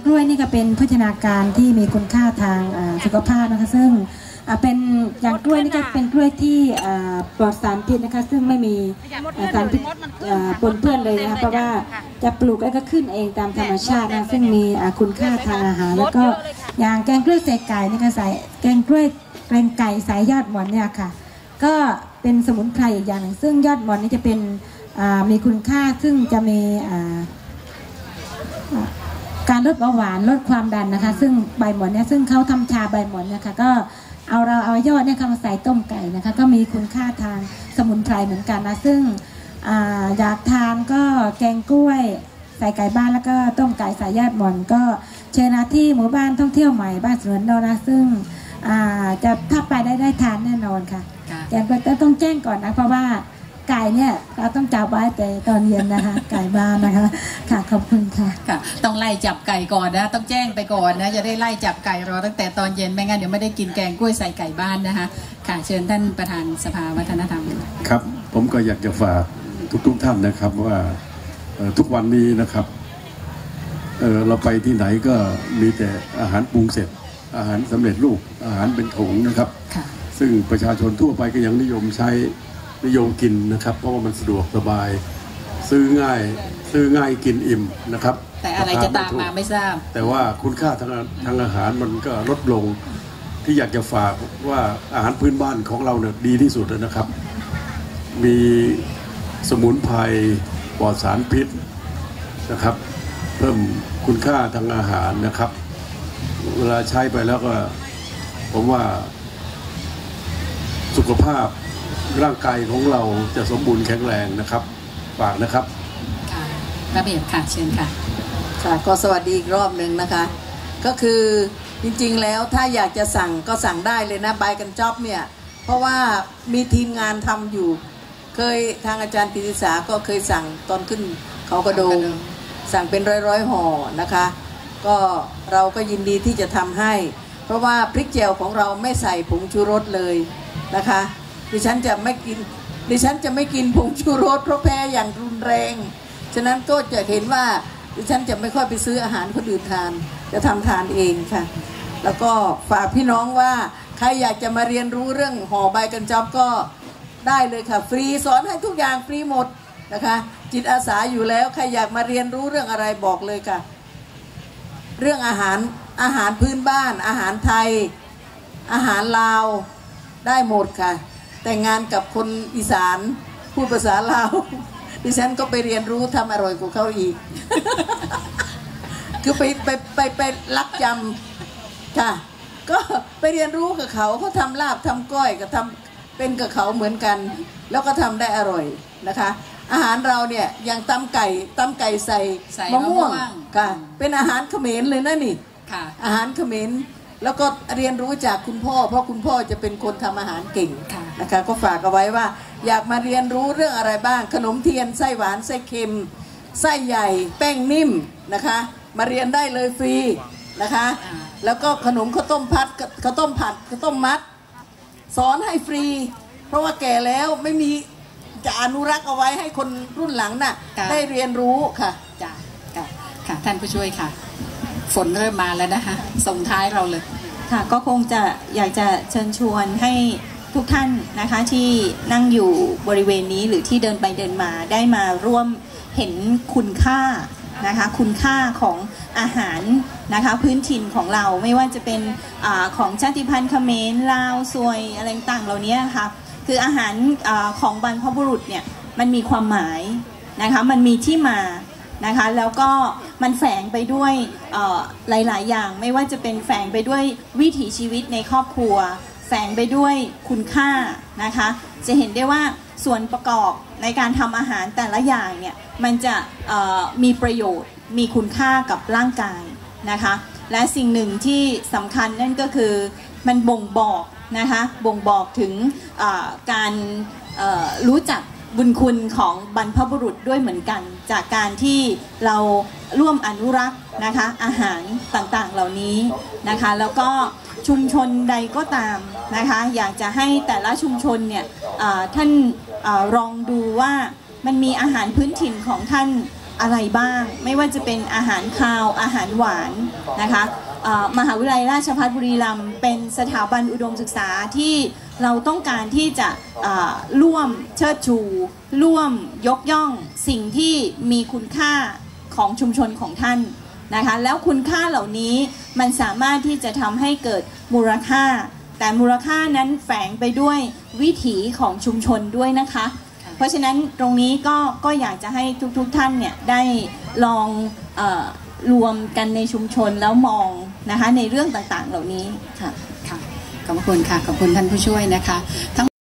กล้วยนี่ก็เป็นโภชนาการที่มีคุณค่าทางสุขภาพนะคะซึ่งเป็นอย่างกล้วยนี่ก็เป็นกล้วยที่ปลอดสารพิษนะคะซึ่งไม่มีสารพิษปนเปื้อนเลยนะคะเพราะว่าจะปลูกแล้วก็ขึ้นเองตามธรรมชาตินะซึ่งมีคุณค่าทางอาหารแล้วก็อย่างแกงกล้วยใส่ไก่นี่ก็ใส่แกงกล้วยแกงไก่ใส่ยอดหม่อนเนี่ยค่ะก็เป็นสมุนไพรอีกอย่างหนึ่งซึ่งยอดหม่อนนี่จะเป็นมีคุณค่าซึ่งจะมีการลดเบาหวานลดความดันนะคะซึ่งใบหม่อนเนี่ยซึ่งเขาทำชาใบหม่อนเนี่ยค่ะก็เอายอดเนี่ยมาใส่ต้มไก่นะคะก็มีคุณค่าทางสมุนไพรเหมือนกันนะซึ่งอยากทานก็แกงกล้วยใส่ไก่บ้านแล้วก็ต้มไก่ใส่ยอดหม่อนก็เชิญนะที่หมู่บ้านท่องเที่ยวใหม่บ้านสวนดอนนะซึ่งจะถ้าไปได้ทานแน่นอนค่ะแกงกล้วยต้องแจ้งก่อนนะเพราะว่าไก่เนี่ยเราต้องจับไว้แต่ตอนเย็นนะคะไก่บ้านนะคะค่ะขอบคุณค่ะค่ะต้องไล่จับไก่ก่อนนะต้องแจ้งไปก่อนนะจะได้ไล่จับไก่รอตั้งแต่ตอนเย็นไม่งั้นเดี๋ยวไม่ได้กินแกงกล้วยใส่ไก่บ้านนะคะค่ะเชิญท่านประธานสภาวัฒนธรรมครับผมก็อยากจะฝากทุกท่านนะครับว่าทุกวันนี้นะครับเราไปที่ไหนก็มีแต่อาหารปรุงเสร็จอาหารสำเร็จรูปอาหารเป็นถุงนะครับซึ่งประชาชนทั่วไปก็ยังนิยมใช้นิยมกินนะครับเพราะว่ามันสะดวกสบายซื้อง่ายกินอิ่มนะครับแต่อะไรจะตามมาไม่ทราบแต่ว่าคุณค่าทางอาหารมันก็ลดลงที่อยากจะฝากว่าอาหารพื้นบ้านของเราเนี่ยดีที่สุดเลยนะครับมีสมุนไพรปลอดสารพิษนะครับเพิ่มคุณค่าทางอาหารนะครับเวลาใช้ไปแล้วก็ผมว่าสุขภาพร่างกายของเราจะสมบูรณ์แข็งแรงนะครับฝากนะครับค่ะระเบียบค่ะเชิญค่ะค่ะก็สวัสดีอีกรอบหนึ่งนะคะก็คือจริงๆแล้วถ้าอยากจะสั่งก็สั่งได้เลยนะใบกันจ็อบเนี่ยเพราะว่ามีทีมงานทำอยู่เคยทางอาจารย์ปิติสาก็เคยสั่งตอนขึ้นเขากระโดงสั่งเป็นร้อยห่อนะคะก็เราก็ยินดีที่จะทำให้เพราะว่าพริกเจียวของเราไม่ใส่ผงชูรสเลยนะคะดิฉันจะไม่กินผงชูรสเพราะแพ้อย่างรุนแรงฉะนั้นก็จะเห็นว่าดิฉันจะไม่ค่อยไปซื้ออาหารคนอื่นทานจะทำทานเองค่ะแล้วก็ฝากพี่น้องว่าใครอยากจะมาเรียนรู้เรื่องห่อใบกันจ็อบก็ได้เลยค่ะฟรีสอนให้ทุกอย่างฟรีหมดนะคะจิตอาสาอยู่แล้วใครอยากมาเรียนรู้เรื่องอะไรบอกเลยค่ะเรื่องอาหารพื้นบ้านอาหารไทยอาหารลาวได้หมดค่ะแต่งงานกับคนอีสานพูดภาษาลาวดิฉันก็ไปเรียนรู้ทำอร่อยกว่าเขาอีก คือไปลักจำค่ะก็ไปเรียนรู้กับเขาทำลาบทำก้อยก็ทำเป็นกับเขาเหมือนกันแล้วก็ทำได้อร่อยนะคะอาหารเราเนี่ยอย่างตำไก่ใส่มะม่วงค่ะเป็นอาหารเขมรเลยนะนี่อาหารเขมรแล้วก็เรียนรู้จากคุณพ่อเพราะคุณพ่อจะเป็นคนทำอาหารเก่งนะคะก็ฝากเอาไว้ว่าอยากมาเรียนรู้เรื่องอะไรบ้างขนมเทียนไส้หวานไส้เค็มไส้ใหญ่แป้งนิ่มนะคะมาเรียนได้เลยฟรีนะคะแล้วก็ขนมข้าวต้มผัดข้าวต้มมัดสอนให้ฟรีเพราะว่าแก่แล้วไม่มีจะอนุรักษ์เอาไว้ให้คนรุ่นหลังน่ะได้เรียนรู้ค่ะค่ะท่านผู้ช่วยค่ะฝนเริ่มมาแล้วนะคะส่งท้ายเราเลยค่ะก็คงจะอยากจะเชิญชวนให้ทุกท่านนะคะที่นั่งอยู่บริเวณนี้หรือที่เดินไปเดินมาได้มาร่วมเห็นคุณค่านะคะคุณค่าของอาหารนะคะพื้นถิ่นของเราไม่ว่าจะเป็นของชาติพันธุ์เขมรลาวซวยอะไรต่างเหล่านี้ค่ะคืออาหารของบรรพบุรุษเนี่ยมันมีความหมายนะคะมันมีที่มานะคะแล้วก็มันแฝงไปด้วยหลายๆอย่างไม่ว่าจะเป็นแฝงไปด้วยวิถีชีวิตในครอบครัวแฝงไปด้วยคุณค่านะคะจะเห็นได้ว่าส่วนประกอบในการทำอาหารแต่ละอย่างเนี่ยมันจะมีประโยชน์มีคุณค่ากับร่างกายนะคะและสิ่งหนึ่งที่สำคัญนั่นก็คือมันบ่งบอกนะคะบ่งบอกถึงการรู้จักบุญคุณของบรรพบุรุษด้วยเหมือนกันจากการที่เราร่วมอนุรักษ์นะคะอาหารต่างๆเหล่านี้นะคะแล้วก็ชุมชนใดก็ตามนะคะอยากจะให้แต่ละชุมชนเนี่ยท่านลองดูว่ามันมีอาหารพื้นถิ่นของท่านอะไรบ้าง ไม่ว่าจะเป็นอาหารคาวอาหารหวานนะคะมหาวิทยาลัยราชภัฏบุรีรัมย์เป็นสถาบันอุดมศึกษาที่เราต้องการที่จะร่วมเชิดชูร่วมยกย่องสิ่งที่มีคุณค่าของชุมชนของท่านนะคะแล้วคุณค่าเหล่านี้มันสามารถที่จะทำให้เกิดมูลค่าแต่มูลค่านั้นแฝงไปด้วยวิถีของชุมชนด้วยนะคะเพราะฉะนั้นตรงนี้ก็อยากจะให้ทุกท่านเนี่ยได้ลองรวมกันในชุมชนแล้วมองนะคะในเรื่องต่างๆเหล่านี้ค่ะขอบคุณค่ะขอบคุณท่านผู้ช่วยนะคะ